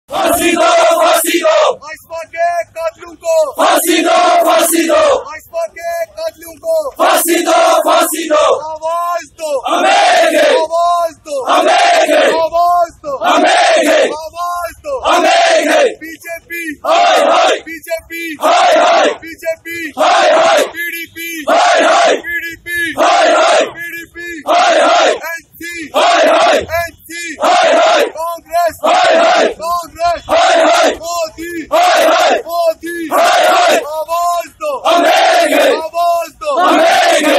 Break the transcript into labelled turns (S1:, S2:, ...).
S1: फांसी दो, फांसी दो,
S2: भाजपा के कातिलों को
S1: फांसी दो, फांसी दो,
S2: भाजपा के कातिलों को
S1: फांसी दो, फांसी दो,
S2: आवाज दो,
S1: हमें
S2: आवाज दो,
S1: हमें
S2: आवाज दो,
S1: हमें
S2: आवाज दो,
S1: हमें
S2: बीजेपी,
S1: हाय हाय
S2: बीजेपी,
S1: हाय हाय
S2: बीजेपी,
S1: हाय हाय
S2: पीडीपी,
S1: हाय हाय
S2: पीडीपी,
S1: हाय हाय
S2: पीडीपी,
S1: हाय हाय
S2: एनसी,
S1: हाय हाय
S2: एनसी,
S1: हाय हाय
S2: कांग्रेस,
S1: हाय हाय
S2: कांग्रेस,
S1: हाय हाय
S2: मोदी,
S1: हाय हाय
S2: मोदी,
S1: हाय हाय
S2: आवाज दो,
S1: हमें
S2: आवाज दो,
S1: हमें